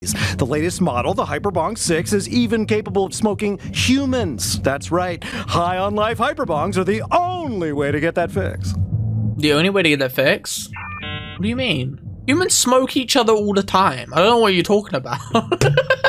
The latest model, the Hyperbong 6, is even capable of smoking humans. That's right. High on life Hyperbongs are the only way to get that fix. The only way to get that fix? What do you mean? Humans smoke each other all the time. I don't know what you're talking about.